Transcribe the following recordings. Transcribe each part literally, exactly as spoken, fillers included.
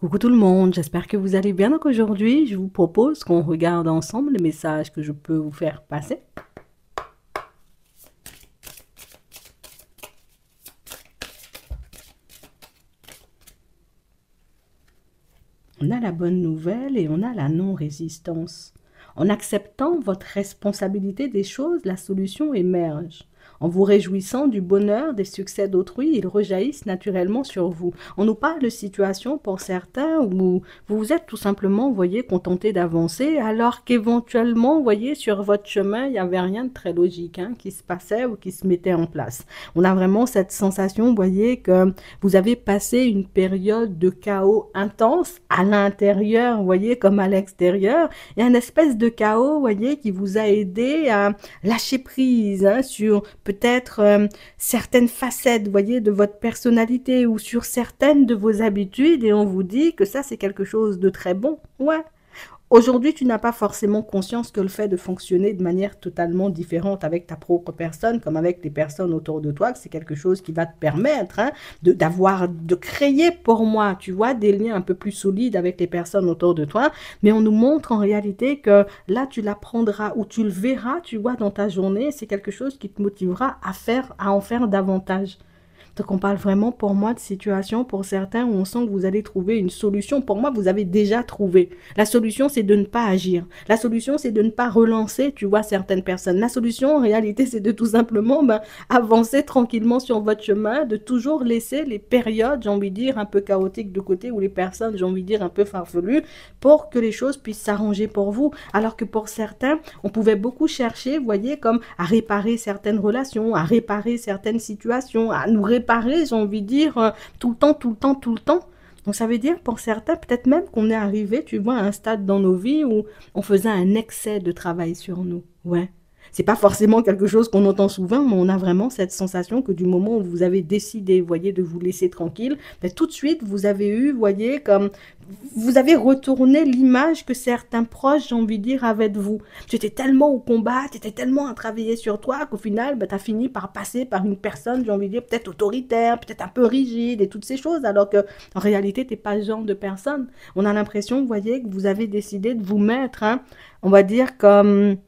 Coucou tout le monde, j'espère que vous allez bien. Donc aujourd'hui, je vous propose qu'on regarde ensemble les messages que je peux vous faire passer. On a la bonne nouvelle et on a la non-résistance. En acceptant votre responsabilité des choses, la solution émerge. En vous réjouissant du bonheur des succès d'autrui, ils rejaillissent naturellement sur vous. On nous parle de situations pour certains où vous vous êtes tout simplement, vous voyez, contenté d'avancer, alors qu'éventuellement, vous voyez, sur votre chemin, il n'y avait rien de très logique hein, qui se passait ou qui se mettait en place. On a vraiment cette sensation, vous voyez, que vous avez passé une période de chaos intense à l'intérieur, vous voyez, comme à l'extérieur. Il y a une espèce de chaos, vous voyez, qui vous a aidé à lâcher prise hein, sur peut-être euh, certaines facettes, vous voyez, de votre personnalité ou sur certaines de vos habitudes et on vous dit que ça, c'est quelque chose de très bon. Ouais. Aujourd'hui, tu n'as pas forcément conscience que le fait de fonctionner de manière totalement différente avec ta propre personne, comme avec les personnes autour de toi, que c'est quelque chose qui va te permettre hein, de, d'avoir, de créer pour moi, tu vois, des liens un peu plus solides avec les personnes autour de toi. Mais on nous montre en réalité que là, tu l'apprendras ou tu le verras, tu vois, dans ta journée. C'est quelque chose qui te motivera à faire, à en faire davantage. Donc on parle vraiment pour moi de situations pour certains où on sent que vous allez trouver une solution. Pour moi, vous avez déjà trouvé. La solution, c'est de ne pas agir. La solution, c'est de ne pas relancer, tu vois, certaines personnes. La solution, en réalité, c'est de tout simplement ben, avancer tranquillement sur votre chemin, de toujours laisser les périodes, j'ai envie de dire, un peu chaotiques de côté, ou les personnes, j'ai envie de dire, un peu farfelues, pour que les choses puissent s'arranger pour vous. Alors que pour certains, on pouvait beaucoup chercher, vous voyez, comme à réparer certaines relations, à réparer certaines situations, à nous réparer j'ai envie de dire, euh, tout le temps, tout le temps, tout le temps. Donc ça veut dire pour certains, peut-être même qu'on est arrivé, tu vois, à un stade dans nos vies où on faisait un excès de travail sur nous. Ouais. C'est pas forcément quelque chose qu'on entend souvent, mais on a vraiment cette sensation que du moment où vous avez décidé, vous voyez, de vous laisser tranquille, ben, tout de suite, vous avez eu, vous voyez, comme vous avez retourné l'image que certains proches, j'ai envie de dire, avaient de vous. Tu étais tellement au combat, tu étais tellement à travailler sur toi qu'au final, ben, tu as fini par passer par une personne, j'ai envie de dire, peut-être autoritaire, peut-être un peu rigide et toutes ces choses, alors que en réalité, tu n'es pas ce genre de personne. On a l'impression, vous voyez, que vous avez décidé de vous mettre, hein, on va dire, comme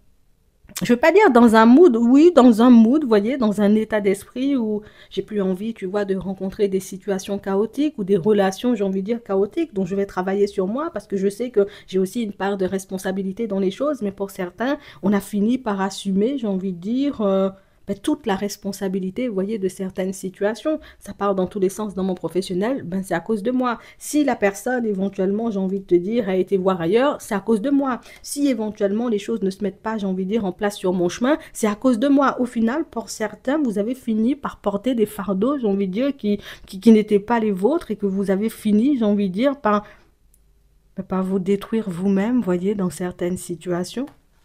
je veux pas dire dans un mood, oui, dans un mood, vous voyez, dans un état d'esprit où j'ai plus envie, tu vois, de rencontrer des situations chaotiques ou des relations, j'ai envie de dire, chaotiques. Donc, je vais travailler sur moi parce que je sais que j'ai aussi une part de responsabilité dans les choses. Mais pour certains, on a fini par assumer, j'ai envie de dire, euh, ben, toute la responsabilité, vous voyez, de certaines situations. Ça part dans tous les sens dans mon professionnel, ben, c'est à cause de moi. Si la personne, éventuellement, j'ai envie de te dire, a été voir ailleurs, c'est à cause de moi. Si éventuellement les choses ne se mettent pas, j'ai envie de dire, en place sur mon chemin, c'est à cause de moi. Au final, pour certains, vous avez fini par porter des fardeaux, j'ai envie de dire, qui, qui, qui n'étaient pas les vôtres et que vous avez fini, j'ai envie de dire, par, par vous détruire vous-même, voyez, dans certaines situations.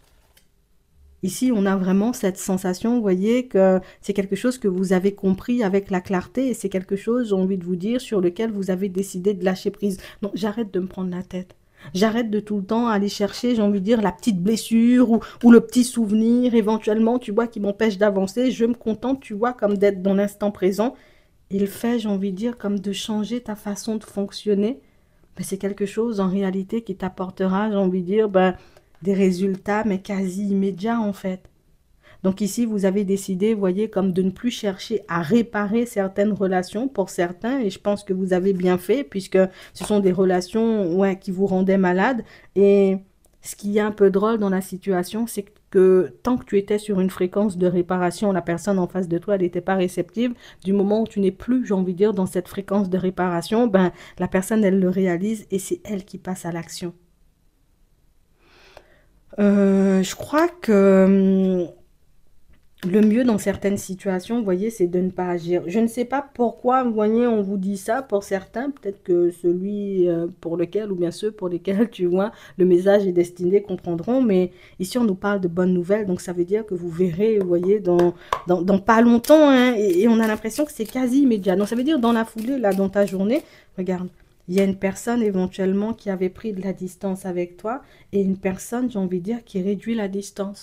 Ici, on a vraiment cette sensation, vous voyez, que c'est quelque chose que vous avez compris avec la clarté et c'est quelque chose, j'ai envie de vous dire, sur lequel vous avez décidé de lâcher prise. Donc, j'arrête de me prendre la tête. J'arrête de tout le temps aller chercher, j'ai envie de dire, la petite blessure ou, ou le petit souvenir, éventuellement, tu vois, qui m'empêche d'avancer. Je me contente, tu vois, comme d'être dans l'instant présent. Et le fait, j'ai envie de dire, comme de changer ta façon de fonctionner, ben, c'est quelque chose, en réalité, qui t'apportera, j'ai envie de dire, ben, des résultats, mais quasi immédiats, en fait. Donc ici, vous avez décidé, vous voyez, comme de ne plus chercher à réparer certaines relations pour certains, et je pense que vous avez bien fait, puisque ce sont des relations ouais, qui vous rendaient malade. Et ce qui est un peu drôle dans la situation, c'est que tant que tu étais sur une fréquence de réparation, la personne en face de toi, elle n'était pas réceptive. Du moment où tu n'es plus, j'ai envie de dire, dans cette fréquence de réparation, ben, la personne, elle le réalise et c'est elle qui passe à l'action. Euh, je crois que le mieux dans certaines situations, vous voyez, c'est de ne pas agir. Je ne sais pas pourquoi, vous voyez, on vous dit ça pour certains. Peut-être que celui euh, pour lequel, ou bien ceux pour lesquels, tu vois, le message est destiné comprendront. Mais ici, on nous parle de bonnes nouvelles. Donc, ça veut dire que vous verrez, vous voyez, dans, dans, dans pas longtemps. Hein, et, et on a l'impression que c'est quasi immédiat. Donc, ça veut dire dans la foulée, là, dans ta journée, regarde. Il y a une personne éventuellement qui avait pris de la distance avec toi et une personne, j'ai envie de dire, qui réduit la distance.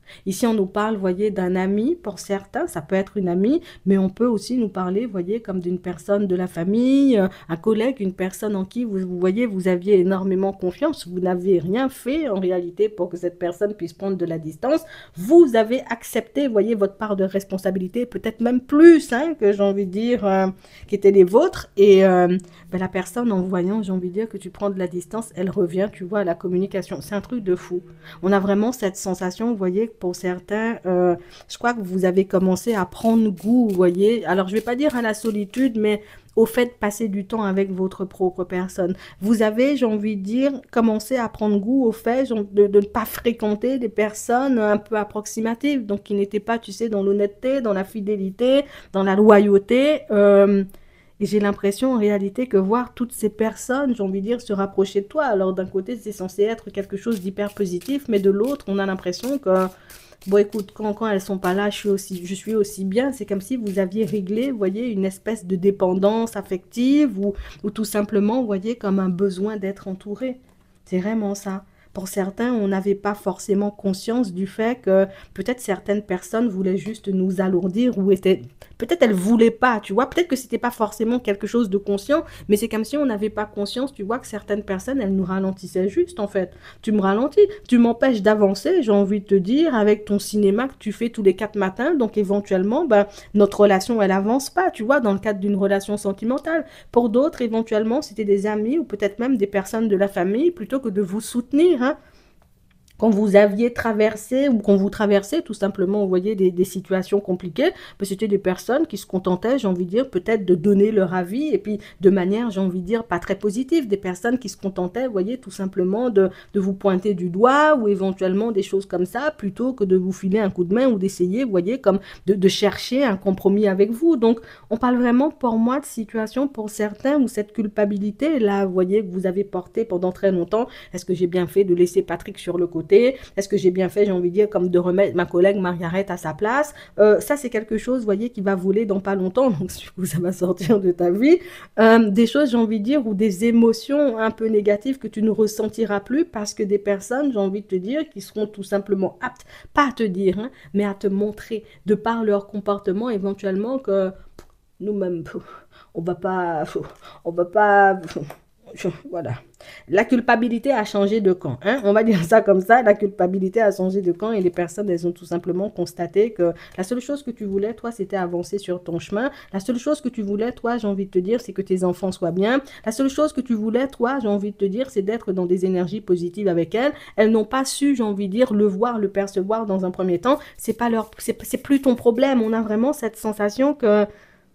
Ici, on nous parle, vous voyez, d'un ami pour certains, ça peut être une amie, mais on peut aussi nous parler, vous voyez, comme d'une personne de la famille, euh, un collègue, une personne en qui, vous, vous voyez, vous aviez énormément confiance, vous n'avez rien fait en réalité pour que cette personne puisse prendre de la distance. Vous avez accepté, vous voyez, votre part de responsabilité, peut-être même plus, hein, que j'ai envie de dire, euh, qui étaient les vôtres, et euh, ben, la personne, en voyant, j'ai envie de dire, que tu prends de la distance, elle revient, tu vois, à la communication. C'est un truc de fou. On a vraiment cette sensation, vous voyez, pour certains, euh, je crois que vous avez commencé à prendre goût, vous voyez. Alors, je ne vais pas dire à la solitude, mais au fait de passer du temps avec votre propre personne. Vous avez, j'ai envie de dire, commencé à prendre goût au fait de, de ne pas fréquenter des personnes un peu approximatives, donc qui n'étaient pas, tu sais, dans l'honnêteté, dans la fidélité, dans la loyauté. Euh, et j'ai l'impression en réalité que voir toutes ces personnes, j'ai envie de dire, se rapprocher de toi, alors d'un côté c'est censé être quelque chose d'hyper positif, mais de l'autre on a l'impression que, bon écoute, quand, quand elles sont pas là, je suis aussi, je suis aussi bien, c'est comme si vous aviez réglé, vous voyez, une espèce de dépendance affective ou, ou tout simplement, vous voyez, comme un besoin d'être entouré. C'est vraiment ça. Pour certains, on n'avait pas forcément conscience du fait que peut-être certaines personnes voulaient juste nous alourdir ou étaient... Peut-être elles ne voulaient pas, tu vois. Peut-être que c'était pas forcément quelque chose de conscient, mais c'est comme si on n'avait pas conscience, tu vois, que certaines personnes, elles nous ralentissaient juste, en fait. Tu me ralentis, tu m'empêches d'avancer, j'ai envie de te dire, avec ton cinéma que tu fais tous les quatre matins, donc éventuellement, ben, notre relation, elle avance pas, tu vois, dans le cadre d'une relation sentimentale. Pour d'autres, éventuellement, c'était des amis ou peut-être même des personnes de la famille, plutôt que de vous soutenir, hein, quand vous aviez traversé ou quand vous traversez tout simplement, vous voyez, des, des situations compliquées, ben, c'était des personnes qui se contentaient, j'ai envie de dire, peut-être de donner leur avis et puis de manière, j'ai envie de dire, pas très positive, des personnes qui se contentaient, vous voyez, tout simplement de, de vous pointer du doigt ou éventuellement des choses comme ça, plutôt que de vous filer un coup de main ou d'essayer, vous voyez, comme de, de chercher un compromis avec vous. Donc, on parle vraiment pour moi de situations pour certains où cette culpabilité, là, vous voyez, que vous avez portée pendant très longtemps, est-ce que j'ai bien fait de laisser Patrick sur le côté? Est-ce que j'ai bien fait, j'ai envie de dire, comme de remettre ma collègue Margaret à sa place? euh, Ça, c'est quelque chose, vous voyez, qui va voler dans pas longtemps. Donc, du coup, ça va sortir de ta vie. Euh, des choses, j'ai envie de dire, ou des émotions un peu négatives que tu ne ressentiras plus parce que des personnes, j'ai envie de te dire, qui seront tout simplement aptes, pas à te dire, hein, mais à te montrer, de par leur comportement, éventuellement, que nous-mêmes, on va pas... On va pas... Je, voilà. La culpabilité a changé de camp. Hein? On va dire ça comme ça. La culpabilité a changé de camp et les personnes, elles ont tout simplement constaté que la seule chose que tu voulais, toi, c'était avancer sur ton chemin. La seule chose que tu voulais, toi, j'ai envie de te dire, c'est que tes enfants soient bien. La seule chose que tu voulais, toi, j'ai envie de te dire, c'est d'être dans des énergies positives avec elles. Elles n'ont pas su, j'ai envie de dire, le voir, le percevoir dans un premier temps. C'est pas leur, c'est, c'est plus ton problème. On a vraiment cette sensation que...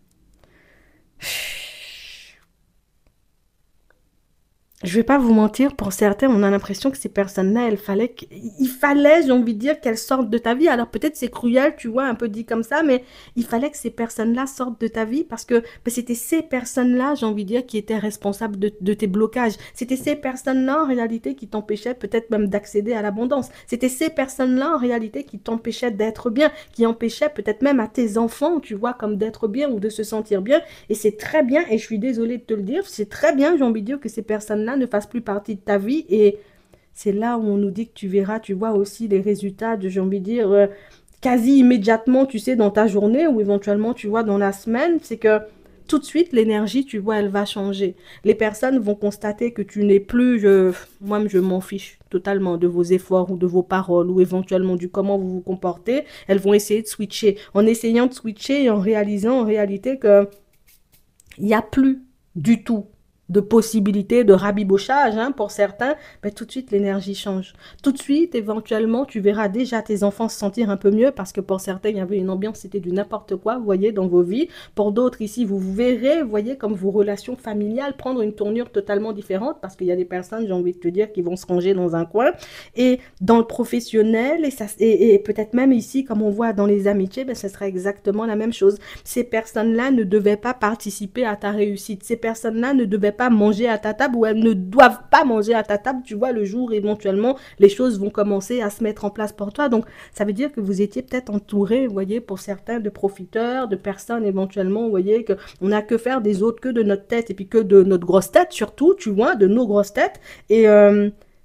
Je vais pas vous mentir, pour certains, on a l'impression que ces personnes-là, il fallait, qu'- il fallait, j'ai envie de dire, qu'elles sortent de ta vie. Alors peut-être c'est cruel, tu vois, un peu dit comme ça, mais il fallait que ces personnes-là sortent de ta vie parce que ben, c'était ces personnes-là, j'ai envie de dire, qui étaient responsables de, de tes blocages. C'était ces personnes-là, en réalité, qui t'empêchaient peut-être même d'accéder à l'abondance. C'était ces personnes-là, en réalité, qui t'empêchaient d'être bien, qui empêchaient peut-être même à tes enfants, tu vois, comme d'être bien ou de se sentir bien. Et c'est très bien, et je suis désolée de te le dire, c'est très bien, j'ai envie de dire, que ces personnes-là ne fasse plus partie de ta vie et c'est là où on nous dit que tu verras, tu vois aussi les résultats de, j'ai envie de dire, euh, quasi immédiatement, tu sais, dans ta journée ou éventuellement, tu vois, dans la semaine, c'est que tout de suite, l'énergie, tu vois, elle va changer. Les personnes vont constater que tu n'es plus, je, moi, je m'en fiche totalement de vos efforts ou de vos paroles ou éventuellement du comment vous vous comportez. Elles vont essayer de switcher. En essayant de switcher et en réalisant en réalité que il n'y a plus du tout de possibilités de rabibochage, hein, pour certains, ben, tout de suite l'énergie change. Tout de suite, éventuellement, tu verras déjà tes enfants se sentir un peu mieux parce que pour certains, il y avait une ambiance, c'était du n'importe quoi, vous voyez, dans vos vies. Pour d'autres, ici, vous, vous verrez, vous voyez, comme vos relations familiales prendre une tournure totalement différente parce qu'il y a des personnes, j'ai envie de te dire, qui vont se ranger dans un coin. Et dans le professionnel, et, ça, et, et peut-être même ici, comme on voit dans les amitiés, ben, ce sera exactement la même chose. Ces personnes-là ne devaient pas participer à ta réussite. Ces personnes-là ne devaient pas manger à ta table ou elles ne doivent pas manger à ta table, tu vois, le jour éventuellement les choses vont commencer à se mettre en place pour toi. Donc ça veut dire que vous étiez peut-être entouré, vous voyez, pour certains de profiteurs, de personnes éventuellement, vous voyez, que on n'a que faire des autres que de notre tête et puis que de notre grosse tête surtout, tu vois, de nos grosses têtes. Et euh,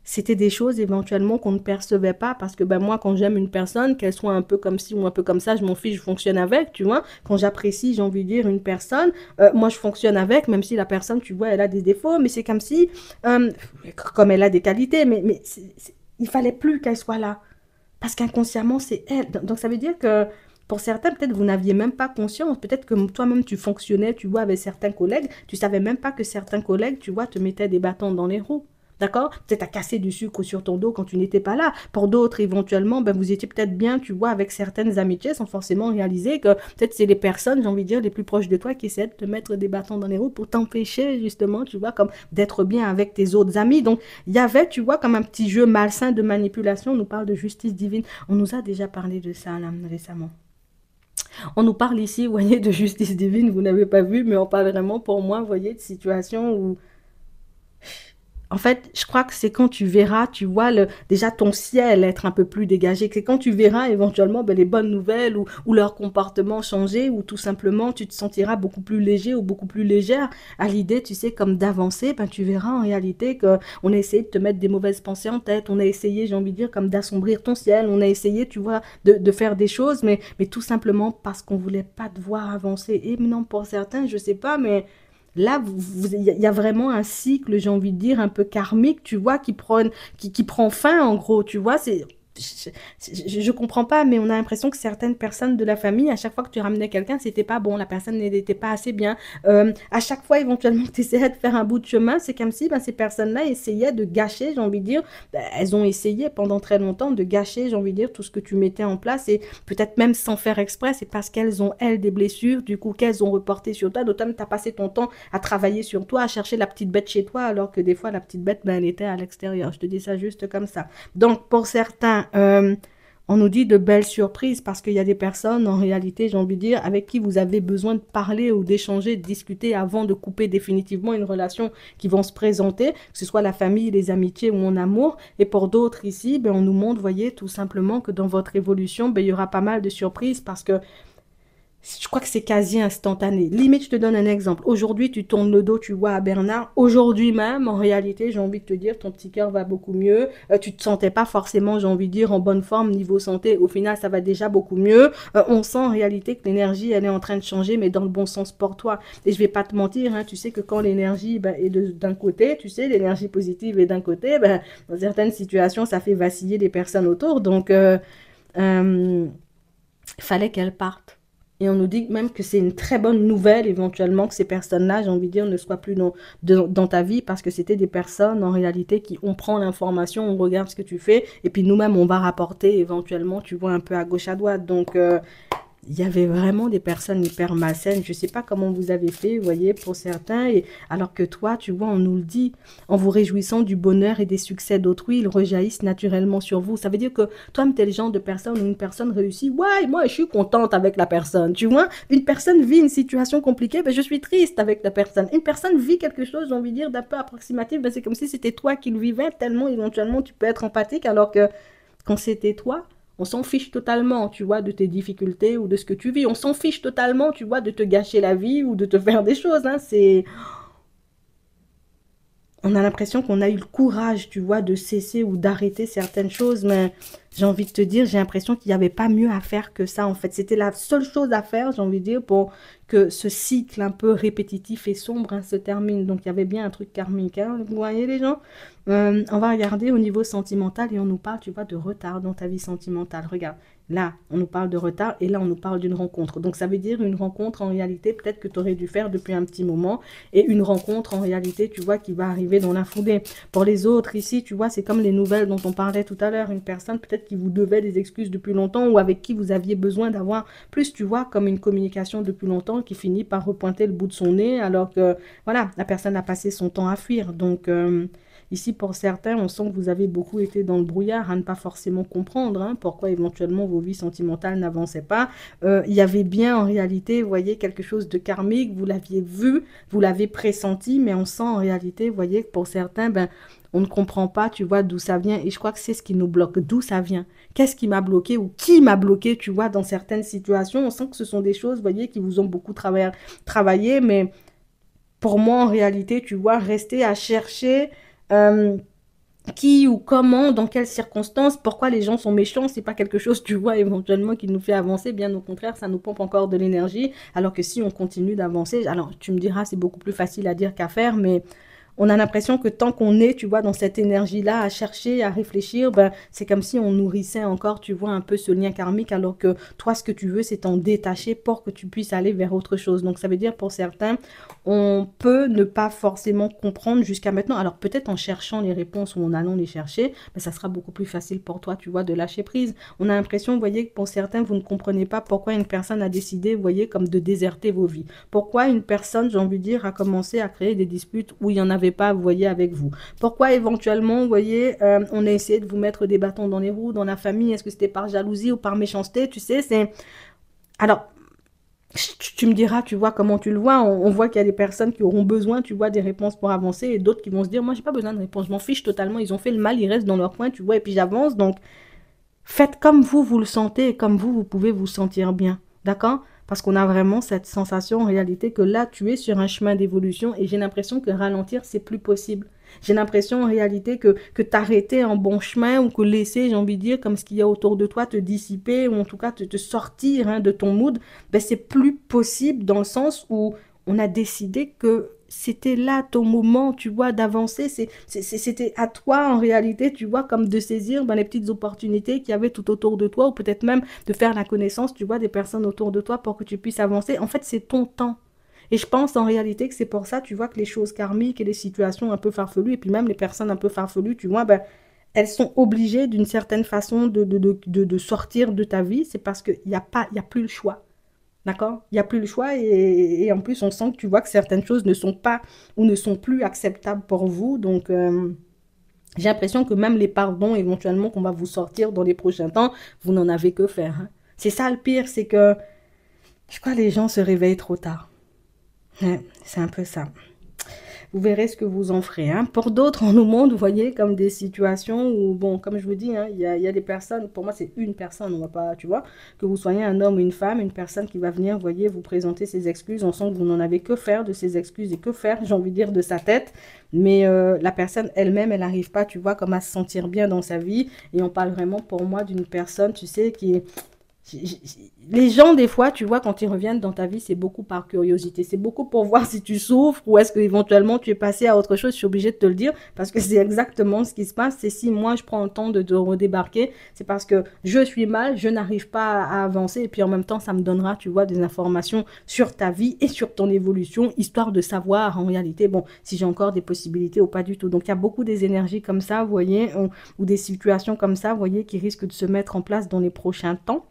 c'était des choses éventuellement qu'on ne percevait pas parce que ben moi quand j'aime une personne, qu'elle soit un peu comme ci ou un peu comme ça, je m'en fiche, je fonctionne avec, tu vois. Quand j'apprécie, j'ai envie de dire une personne, euh, moi je fonctionne avec, même si la personne, tu vois, elle a des défauts, mais c'est comme si, euh, comme elle a des qualités, mais, mais c'est- c'est- il fallait plus qu'elle soit là parce qu'inconsciemment c'est elle. Donc ça veut dire que pour certains, peut-être vous n'aviez même pas conscience, peut-être que toi-même tu fonctionnais, tu vois, avec certains collègues, tu savais même pas que certains collègues, tu vois, te mettaient des bâtons dans les roues. D'accord? Peut-être à casser du sucre sur ton dos quand tu n'étais pas là. Pour d'autres, éventuellement, ben, vous étiez peut-être bien, tu vois, avec certaines amitiés sans forcément réaliser que peut-être c'est les personnes, j'ai envie de dire, les plus proches de toi qui essaient de te mettre des bâtons dans les roues pour t'empêcher, justement, tu vois, comme d'être bien avec tes autres amis. Donc, il y avait, tu vois, comme un petit jeu malsain de manipulation. On nous parle de justice divine. On nous a déjà parlé de ça, là, récemment. On nous parle ici, vous voyez, de justice divine, vous n'avez pas vu, mais on parle vraiment, pour moi, vous voyez, de situations où en fait, je crois que c'est quand tu verras, tu vois, le, déjà ton ciel être un peu plus dégagé. C'est quand tu verras éventuellement ben, les bonnes nouvelles ou, ou leur comportement changer ou tout simplement tu te sentiras beaucoup plus léger ou beaucoup plus légère à l'idée, tu sais, comme d'avancer. Ben, tu verras en réalité qu'on a essayé de te mettre des mauvaises pensées en tête. On a essayé, j'ai envie de dire, comme d'assombrir ton ciel. On a essayé, tu vois, de, de faire des choses, mais, mais tout simplement parce qu'on voulait pas te voir avancer. Et non, pour certains, je sais pas, mais là, il y, y a vraiment un cycle, j'ai envie de dire, un peu karmique, tu vois, qui prend, qui, qui prend fin, en gros, tu vois. C'est, je, je comprends pas, mais on a l'impression que certaines personnes de la famille, à chaque fois que tu ramenais quelqu'un, c'était pas bon, la personne n'était pas assez bien. Euh, à chaque fois, éventuellement, que tu essayais de faire un bout de chemin, c'est comme si ben, ces personnes-là essayaient de gâcher, j'ai envie de dire, ben, elles ont essayé pendant très longtemps de gâcher, j'ai envie de dire, tout ce que tu mettais en place, et peut-être même sans faire exprès, c'est parce qu'elles ont, elles, des blessures, du coup, qu'elles ont reporté sur toi, d'autant que tu as passé ton temps à travailler sur toi, à chercher la petite bête chez toi, alors que des fois, la petite bête, ben, elle était à l'extérieur. Je te dis ça juste comme ça. Donc, pour certains, euh, on nous dit de belles surprises parce qu'il y a des personnes, en réalité, j'ai envie de dire, avec qui vous avez besoin de parler ou d'échanger, de discuter avant de couper définitivement une relation qui vont se présenter, que ce soit la famille, les amitiés ou en amour. Et pour d'autres ici, ben, on nous montre, voyez, tout simplement que dans votre évolution, ben, il y aura pas mal de surprises parce que je crois que c'est quasi instantané. Limite, je te donne un exemple. Aujourd'hui, tu tournes le dos, tu vois, à Bernard. Aujourd'hui même, en réalité, j'ai envie de te dire, ton petit cœur va beaucoup mieux. Euh, tu te sentais pas forcément, j'ai envie de dire, en bonne forme niveau santé. Au final, ça va déjà beaucoup mieux. Euh, on sent en réalité que l'énergie, elle est en train de changer, mais dans le bon sens pour toi. Et je vais pas te mentir, hein, tu sais que quand l'énergie ben, est d'un côté, tu sais, l'énergie positive est d'un côté, ben, dans certaines situations, ça fait vaciller les personnes autour. Donc, euh, euh, il fallait qu'elle parte. Et on nous dit même que c'est une très bonne nouvelle, éventuellement, que ces personnes-là, j'ai envie de dire, ne soient plus dans, de- dans ta vie parce que c'était des personnes, en réalité, qui, on prend l'information, on regarde ce que tu fais, et puis nous-mêmes, on va rapporter, éventuellement, tu vois, un peu à gauche, à droite. Donc, euh, il y avait vraiment des personnes hyper malsaines. Je ne sais pas comment vous avez fait, vous voyez, pour certains. Et alors que toi, tu vois, on nous le dit, en vous réjouissant du bonheur et des succès d'autrui, ils rejaillissent naturellement sur vous. Ça veut dire que toi, tu es le genre de personne où une personne réussit. Ouais, moi, je suis contente avec la personne. Tu vois, une personne vit une situation compliquée, ben, je suis triste avec la personne. Une personne vit quelque chose, j'ai envie de dire, d'un peu approximatif, ben, c'est comme si c'était toi qui le vivais, tellement éventuellement tu peux être empathique, alors que quand c'était toi, on s'en fiche totalement, tu vois, de tes difficultés ou de ce que tu vis. On s'en fiche totalement, tu vois, de te gâcher la vie ou de te faire des choses. Hein. C'est, on a l'impression qu'on a eu le courage, tu vois, de cesser ou d'arrêter certaines choses, mais j'ai envie de te dire, j'ai l'impression qu'il n'y avait pas mieux à faire que ça, en fait. C'était la seule chose à faire, j'ai envie de dire, pour que ce cycle un peu répétitif et sombre hein, se termine. Donc, il y avait bien un truc karmique, hein, vous voyez les gens. Euh, on va regarder au niveau sentimental et on nous parle, tu vois, de retard dans ta vie sentimentale. Regarde, là, on nous parle de retard et là, on nous parle d'une rencontre. Donc, ça veut dire une rencontre, en réalité, peut-être que tu aurais dû faire depuis un petit moment et une rencontre, en réalité, tu vois, qui va arriver dans la foulée. Pour les autres, ici, tu vois, c'est comme les nouvelles dont on parlait tout à l'heure. Une personne, peut-être qui vous devait des excuses depuis longtemps ou avec qui vous aviez besoin d'avoir plus, tu vois, comme une communication depuis longtemps qui finit par repointer le bout de son nez alors que, voilà, la personne a passé son temps à fuir. Donc, euh, ici, pour certains, on sent que vous avez beaucoup été dans le brouillard à ne pas forcément comprendre hein, pourquoi éventuellement vos vies sentimentales n'avançaient pas. Euh, il y avait bien en réalité, vous voyez, quelque chose de karmique, vous l'aviez vu, vous l'avez pressenti, mais on sent en réalité, vous voyez, que pour certains, ben, on ne comprend pas, tu vois, d'où ça vient. Et je crois que c'est ce qui nous bloque, d'où ça vient. Qu'est-ce qui m'a bloqué ou qui m'a bloqué, tu vois, dans certaines situations. On sent que ce sont des choses, vous voyez, qui vous ont beaucoup trava- travaillé, mais pour moi, en réalité, tu vois, rester à chercher... euh, qui ou comment, dans quelles circonstances, pourquoi les gens sont méchants, c'est pas quelque chose, tu vois, éventuellement qui nous fait avancer, bien au contraire, ça nous pompe encore de l'énergie, alors que si on continue d'avancer, alors tu me diras, c'est beaucoup plus facile à dire qu'à faire, mais on a l'impression que tant qu'on est, tu vois, dans cette énergie-là, à chercher, à réfléchir, ben, c'est comme si on nourrissait encore, tu vois, un peu ce lien karmique, alors que toi, ce que tu veux, c'est t'en détacher pour que tu puisses aller vers autre chose. Donc, ça veut dire, pour certains, on peut ne pas forcément comprendre jusqu'à maintenant. Alors, peut-être en cherchant les réponses ou en allant les chercher, ben, ça sera beaucoup plus facile pour toi, tu vois, de lâcher prise. On a l'impression, vous voyez, que pour certains, vous ne comprenez pas pourquoi une personne a décidé, vous voyez, comme de déserter vos vies. Pourquoi une personne, j'ai envie de dire, a commencé à créer des disputes où il y en avait pas, vous voyez, avec vous. Pourquoi éventuellement, vous voyez, euh, on a essayé de vous mettre des bâtons dans les roues, dans la famille, est-ce que c'était par jalousie ou par méchanceté, tu sais, c'est... Alors, tu, tu me diras, tu vois, comment tu le vois, on, on voit qu'il y a des personnes qui auront besoin, tu vois, des réponses pour avancer, et d'autres qui vont se dire, moi, j'ai pas besoin de réponse, je m'en fiche totalement, ils ont fait le mal, ils restent dans leur coin, tu vois, et puis j'avance, donc faites comme vous, vous le sentez, et comme vous, vous pouvez vous sentir bien, d'accord? Parce qu'on a vraiment cette sensation en réalité que là, tu es sur un chemin d'évolution et j'ai l'impression que ralentir, c'est plus possible. J'ai l'impression en réalité que, que t'arrêter en bon chemin ou que laisser, j'ai envie de dire, comme ce qu'il y a autour de toi, te dissiper ou en tout cas te, te sortir hein, de ton mood, ben c'est plus possible dans le sens où on a décidé que c'était là ton moment, tu vois, d'avancer. C'est, c'est- c'est- c'était à toi, en réalité, tu vois, comme de saisir ben, les petites opportunités qu'il y avait tout autour de toi, ou peut-être même de faire la connaissance, tu vois, des personnes autour de toi pour que tu puisses avancer. En fait, c'est ton temps. Et je pense en réalité que c'est pour ça, tu vois, que les choses karmiques et les situations un peu farfelues, et puis même les personnes un peu farfelues, tu vois, ben, elles sont obligées d'une certaine façon de, de, de, de, de sortir de ta vie. C'est parce qu'il n'y a pas, il y a plus le choix. D'accord? Il n'y a plus le choix et, et en plus, on sent que tu vois que certaines choses ne sont pas ou ne sont plus acceptables pour vous. Donc, euh, j'ai l'impression que même les pardons éventuellement qu'on va vous sortir dans les prochains temps, vous n'en avez que faire. Hein. C'est ça le pire, c'est que je crois que les gens se réveillent trop tard. Ouais, c'est un peu ça. Vous verrez ce que vous en ferez. Hein. Pour d'autres, on nous montre, vous voyez, comme des situations où, bon, comme je vous dis, hein, il y a, il y a des personnes, pour moi, c'est une personne, on va pas, tu vois, que vous soyez un homme ou une femme, une personne qui va venir, vous voyez, vous présenter ses excuses. On sent que vous n'en avez que faire de ses excuses et que faire, j'ai envie de dire, de sa tête. Mais euh, la personne elle-même, elle n'arrive pas, tu vois, comme à se sentir bien dans sa vie. Et on parle vraiment, pour moi, d'une personne, tu sais, qui est les gens, des fois, tu vois, quand ils reviennent dans ta vie, c'est beaucoup par curiosité. C'est beaucoup pour voir si tu souffres ou est-ce que éventuellement tu es passé à autre chose. Je suis obligée de te le dire parce que c'est exactement ce qui se passe. C'est si moi, je prends le temps de te redébarquer, c'est parce que je suis mal, je n'arrive pas à avancer. Et puis en même temps, ça me donnera, tu vois, des informations sur ta vie et sur ton évolution, histoire de savoir en réalité, bon, si j'ai encore des possibilités ou pas du tout. Donc, il y a beaucoup des énergies comme ça, vous voyez, ou, ou des situations comme ça, vous voyez, qui risquent de se mettre en place dans les prochains temps.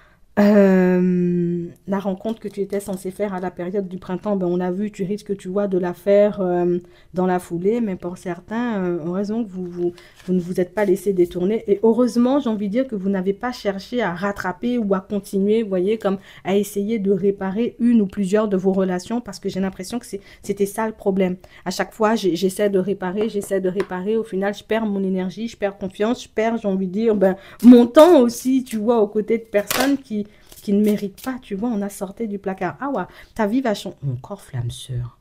Euh, la rencontre que tu étais censé faire à la période du printemps, ben on a vu, tu risques, tu vois, de la faire euh, dans la foulée, mais pour certains, euh, heureusement que vous, vous, vous ne vous êtes pas laissé détourner. Et heureusement, j'ai envie de dire que vous n'avez pas cherché à rattraper ou à continuer, vous voyez, comme à essayer de réparer une ou plusieurs de vos relations, parce que j'ai l'impression que c'est- c'était ça le problème. À chaque fois, j'ai- j'essaie de réparer, j'essaie de réparer, au final, je perds mon énergie, je perds confiance, je perds, j'ai envie de dire, ben, mon temps aussi, tu vois, aux côtés de personnes qui qui ne méritent pas, tu vois, on a sorti du placard. Ah ouais, ta vie va changer. Encore flamme sœur.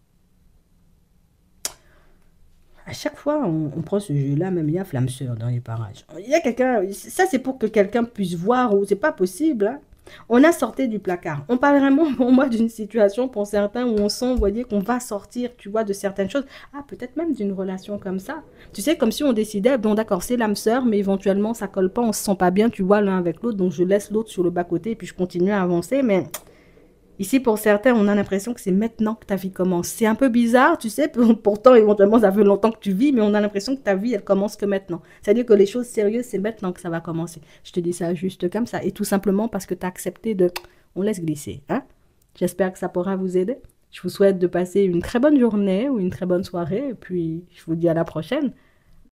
À chaque fois, on, on prend ce jeu-là, même il y a flamme sœur dans les parages. Il y a quelqu'un, ça c'est pour que quelqu'un puisse voir, ou c'est pas possible, hein. On a sorti du placard. On parle vraiment pour moi d'une situation pour certains où on sent, vous voyez, qu'on va sortir, tu vois, de certaines choses. Ah, peut-être même d'une relation comme ça. Tu sais, comme si on décidait, bon d'accord, c'est l'âme sœur, mais éventuellement ça colle pas, on se sent pas bien, tu vois, l'un avec l'autre, donc je laisse l'autre sur le bas-côté et puis je continue à avancer, mais ici, pour certains, on a l'impression que c'est maintenant que ta vie commence. C'est un peu bizarre, tu sais, pourtant, éventuellement, ça fait longtemps que tu vis, mais on a l'impression que ta vie, elle commence que maintenant. C'est-à-dire que les choses sérieuses, c'est maintenant que ça va commencer. Je te dis ça juste comme ça. Et tout simplement parce que tu as accepté de... On laisse glisser, hein? J'espère que ça pourra vous aider. Je vous souhaite de passer une très bonne journée ou une très bonne soirée, et puis je vous dis à la prochaine.